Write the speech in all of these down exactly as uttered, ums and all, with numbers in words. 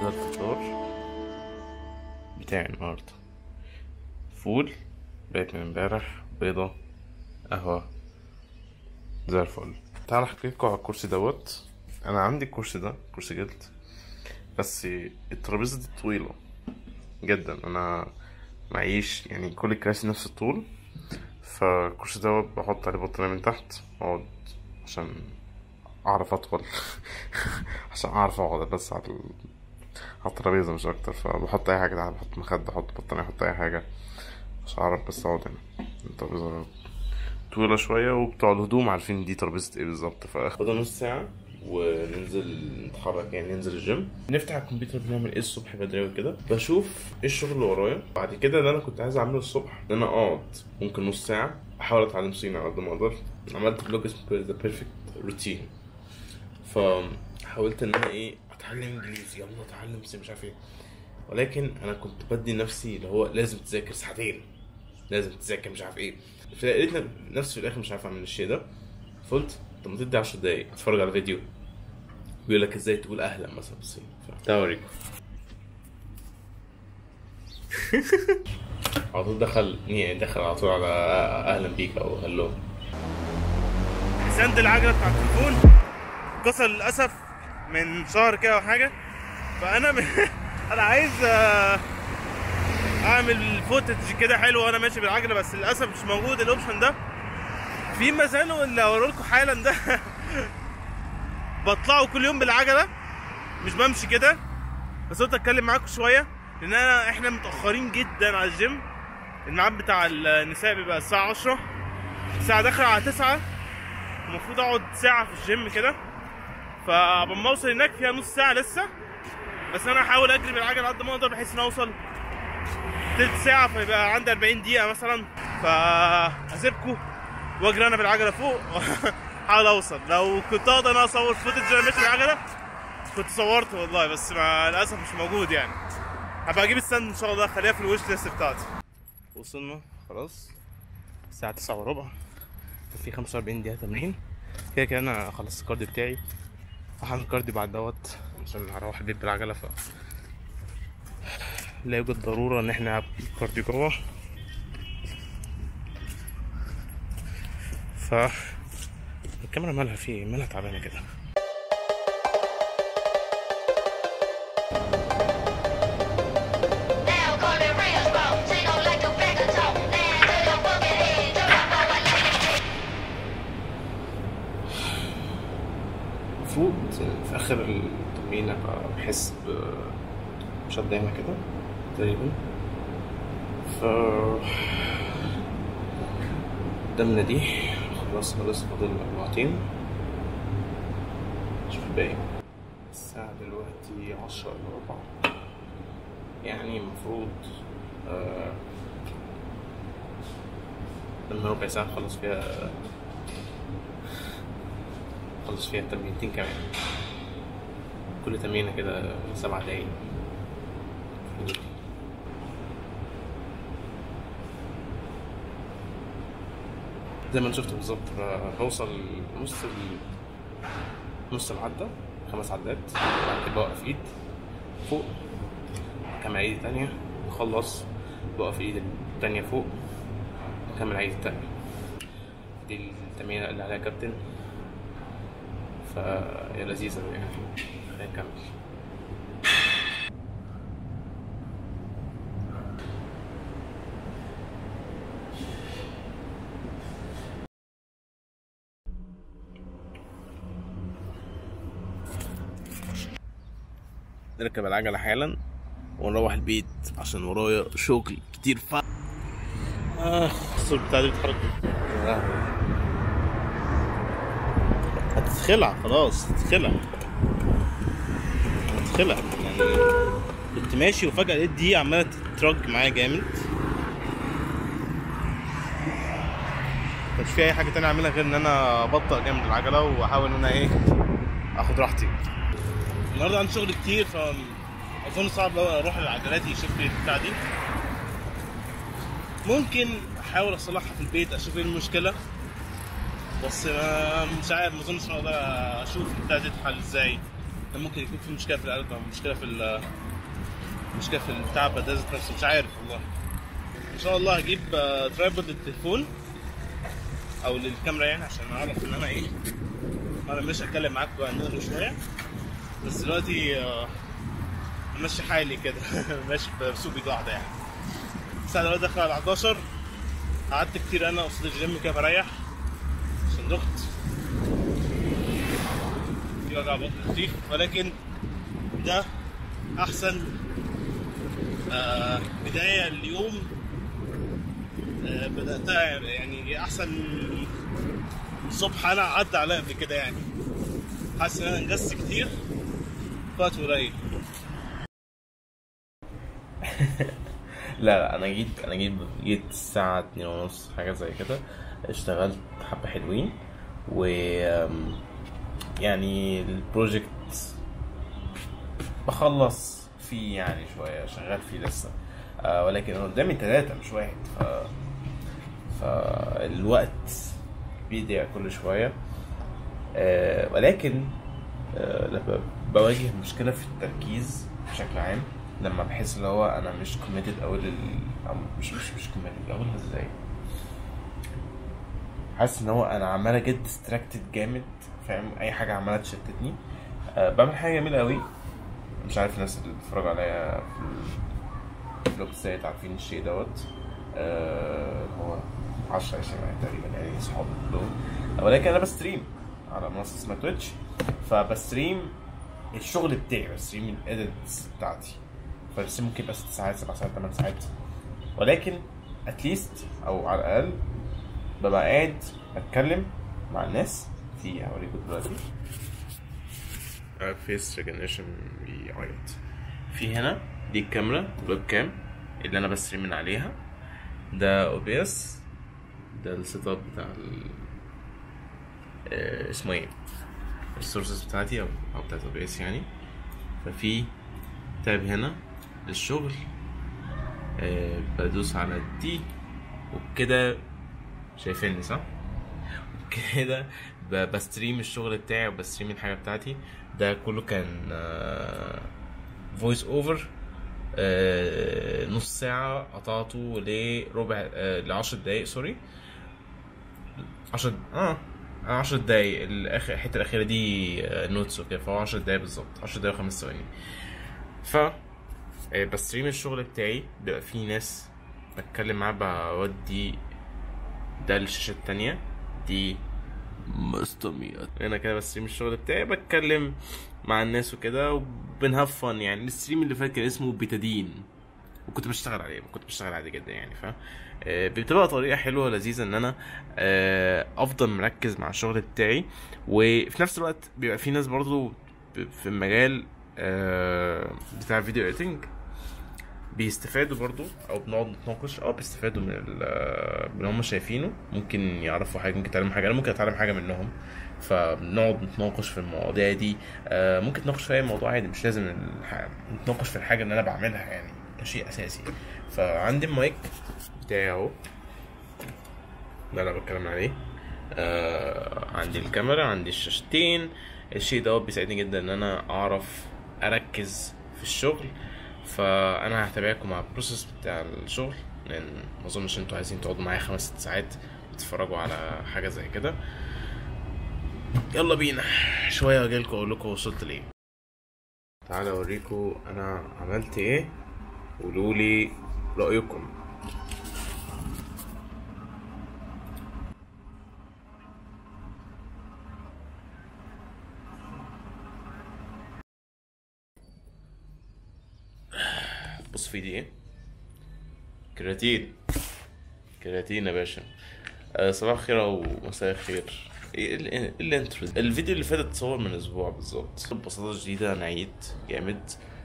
ده الفطار بتاعي النهاردة. فول بقيت من امبارح، بيضة، قهوة، زي الفل. تعالى احكيلكوا على الكرسي دوت. انا عندي الكرسي ده كرسي جلد، بس الترابيزة دي طويلة جدا. انا معيش يعني كل الكراسي نفس الطول، فالكرسي دوت بحط عليه بطانية من تحت اقعد عشان اعرف اطول عشان اعرف اقعد بس على على الترابيزة مش اكتر. فبحط اي حاجة تحت، بحط مخدة، بحط بطانية، بحط اي حاجة عشان اعرف بس اقعد هنا. الترابيزة طويلة شوية، وبتوع الهدوم عارفين دي ترابيزة ايه بالظبط. فاخدها نص ساعة وننزل نتحرك، يعني ننزل الجيم، نفتح الكمبيوتر، بنعمل ايه الصبح بدري وكده. بشوف ايه الشغل اللي ورايا. بعد كده اللي انا كنت عايز اعمله الصبح ان انا اقعد ممكن نص ساعة احاول اتعلم صيني على قد ما اقدر. عملت بلوج اسمه ذا بيرفكت روتين، فحاولت ان انا ايه اتعلم انجليزي، يلا اتعلم صيني مش عارف ايه. ولكن انا كنت بدي نفسي اللي هو لازم تذاكر ساعتين، لازم تذاكر مش عارف ايه. فلقيت نفسي في الاخر مش عارف اعمل الشيء ده. فقلت طب ما تدي عشر دقايق اتفرج على فيديو بيقول لك ازاي تقول اهلا مثلا بالصيني. تعالوا اوريكم. على طول دخل يعني دخل على طول على اهلا بيك او هلو. سند العجله بتاع التليفون كسر للاسف من شهر كده او حاجه. فانا م... انا عايز اعمل فوتج كده حلو وانا ماشي بالعجله، بس للاسف مش موجود الاوبشن ده. في مازالوا اللي هوريلكوا حالا ده بطلعوا كل يوم بالعجله، مش بمشي كده. بس قلت اتكلم معاكم شويه لان انا احنا متاخرين جدا على الجيم. الميعاد بتاع النساء بيبقى الساعه عشرة، الساعه داخله على تسعة، المفروض اقعد ساعه في الجيم كده. فقبل ما اوصل هناك فيها نص ساعه لسه، بس انا هحاول اجري بالعجله قد ما اقدر بحيث ان اوصل تلت ساعه، فيبقى عندي أربعين دقيقه مثلا. فهسيبكم واجري انا بالعجله فوق حاول اوصل. لو كنت اقدر انا اصور فوتج انا ماشي بالعجله كنت صورته والله، بس مع الاسف مش موجود. يعني هبقى اجيب الستاند ان شاء الله، اخليها في الوش ليست بتاعتي. وصلنا خلاص الساعه تسعة وربع، في خمسة وأربعين دقيقه تمرين. كده كده انا خلصت الكارديو بتاعي، هعمل كارديو بعد دوت عشان هروح البيت بالعجله. ف لا يوجد ضروره ان احنا نلعب كارديو جوه. ف الكاميرا مالها فيه مالها تعبانه كده. المفروض في اخر التمرين بحس بشد هنا كده تقريبا. ف قدامنا دي خلاص خلاص فاضل أربعتين، شوف الباقي. الساعة دلوقتي عشرة إلا ربع، يعني المفروض آه لما ربع ساعة نخلص فيها نخلص فيها تمرينتين كمان. كل تمرينة كده سبع دقايق. زي ما انت شفت بالظبط بوصل نص نص العدة، خمس عدات، بعد كده بوقف ايد فوق، كمل ايد تانية، بخلص بوقف ايد التانية فوق، كمل ايد التانية. دي التمرينة اللي عليها كابتن، فهي لذيذة يعني. خلينا نكمل. نركب العجلة حالا ونروح البيت عشان ورايا شغل كتير. ف اه الصوت بتاع دي بيتحرك، هتتخلع خلاص، هتتخلع هتتخلع. يعني كنت ماشي وفجأة لقيت دي عمالة تترج معايا جامد، مكانش في أي حاجة تانية أعملها غير إن أنا أبطأ جامد العجلة وأحاول إن أنا إيه آخد راحتي. النهارده عندي شغل كتير، فأظن صعب لو أروح العجلات يشوف لي البتاع دي. ممكن أحاول أصلحها في البيت أشوف إيه المشكلة، بس مش عارف، مظنش إن أقدر أشوف البتاع دي تتحل إزاي. كان ممكن يكون في مشكله في القلب او مشكله في ال مشكله في البتاع بدازت نفسه، مش عارف والله. ان شاء الله هجيب ترايبود للتليفون او للكاميرا يعني عشان اعرف ان انا ايه انا مش هتكلم معاكم عن شويه. بس دلوقتي ماشي حالي كده ماشي بسوق بيد واحده يعني. الساعه دلوقتي داخله على حداشر. قعدت كتير انا قصاد الجيم كده بريح عشان ضغط في وجع بطن خفيف، ولكن ده احسن آه بدايه اليوم آه بداتها يعني. احسن الصبح انا عدى عليا قبل كده يعني. حاسس ان انا انجزت كتير في وقت قليل. لا لا انا جيت انا جيت جيت الساعه اتنين ونص حاجه زي كده. اشتغلت حبه حلوين و يعني البروجكت بخلص فيه يعني شويه، شغال فيه لسه آه ولكن انا قدامي ثلاثه مش واحد. ف فالوقت بيضيع كل شويه آه ولكن آه لما بواجه مشكله في التركيز بشكل عام، لما بحس اللي هو انا مش كوميتد او لل أو مش مش مش كوميتد اقولها ازاي، حاسس ان هو انا عمال اجيت ديستراكتد جامد، فاهم؟ اي حاجه عماله تشتتني. أه بعمل حاجه جميله قوي، مش عارف الناس اللي بتتفرج عليا في الفلوج سايت عارفين الشيء دوت. أه هو عشرة عشرين تقريبا يعني صحابي كلهم، ولكن انا بستريم على منصه اسمها تويتش. فبستريم الشغل بتاعي، بستريم الاديتس بتاعتي، فبس ممكن يبقى ست ساعات سبع ساعات ثمان ساعات، ولكن اتليست او على الاقل ببقى قاعد اتكلم مع الناس. في هوريكم دلوقتي فيس ريكوجنيشن بيعيط. في هنا دي الكاميرا الويب كام اللي انا بستريم من عليها، ده او بي اس، ده السيت اب بتاع ال اسمه ايه السورسز بتاعتي او او بتاعت او بي اس يعني. ففي تاب هنا للشغل أه بدوس على دي وكده، شايفيني صح؟ كده بستريم الشغل بتاعي وبستريم الحاجه بتاعتي. ده كله كان فويس اوفر نص ساعه قطعته لربع آه لعشر دقايق سوري عشر اه عشر دقايق. الاخر الحته الاخيره دي نوتس وكده، فهو عشر دقايق بالظبط، عشر دقايق وخمس ثواني. ف بستريم الشغل بتاعي، بيبقى فيه ناس بتكلم معاه، بودي ده الشاشة التانية دي مستميات هنا كده. بستريم الشغل بتاعي بتكلم مع الناس وكده وبنهفن يعني. الستريم اللي فات كان اسمه بيتادين وكنت بشتغل عليه، كنت بشتغل عادي جدا يعني. ف بتبقى طريقة حلوة لذيذة ان انا افضل مركز مع الشغل بتاعي، وفي نفس الوقت بيبقى في ناس برضو في المجال بتاع فيديو اديتنج بيستفادوا برضو، او بنقعد نتناقش اه بيستفادوا من من اللي هم شايفينه، ممكن يعرفوا حاجه، ممكن يتعلموا حاجه، انا ممكن اتعلم حاجه منهم. فبنقعد نتناقش في المواضيع دي. آه ممكن نتناقش في اي موضوع عادي، مش لازم الح... نتناقش في الحاجه اللي انا بعملها يعني، ده شيء اساسي. فعندي المايك بتاعي اهو، ده اللي انا بتكلم عليه. آه عندي الكاميرا، عندي الشاشتين. الشيء ده بيساعدني جدا ان انا اعرف اركز في الشغل. فانا هتابعكم مع البروسيس بتاع الشغل، لان ما اظنش انتوا عايزين تقعدوا معايا خمس ست ساعات تتفرجوا على حاجه زي كده. يلا بينا شويه واجيلكوا اقول لكم وصلت لايه. تعالى اوريكم انا عملت ايه، قولوا لي رايكم. بص في دي ايه، كرياتين كرياتين يا باشا. أه صباح الخير او مساء الخير. ايه الانترو. الفيديو اللي فات اتصور من اسبوع بالظبط. ببساطه شديده انا عييت جامد،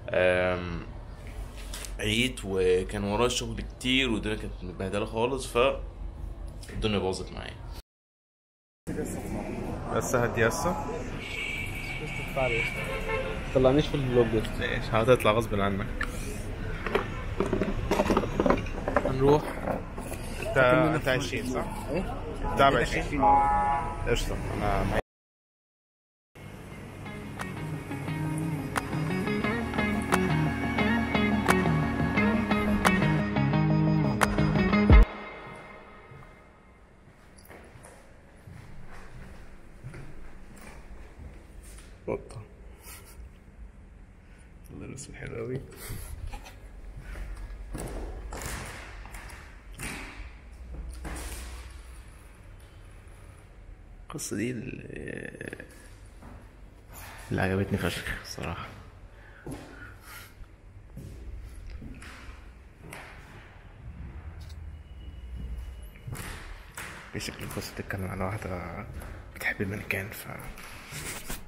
عييت وكان ورايا شغل كتير والدنيا كانت متبهدله خالص، ف الدنيا باظت معايا. بس هدي هسه طلعنيش في الفلوج ده. ليش هتطلع غصب عنك؟ هنروح انت انت عشرين صح؟ ايه؟ انت عشرين؟ قشطة. انا قطة. الله الرسم حلو أوي. القصة دي اللي, اللي عجبتني فشخ الصراحة. بشكل القصة بتتكلم عن واحدة بتحب المانيكان ف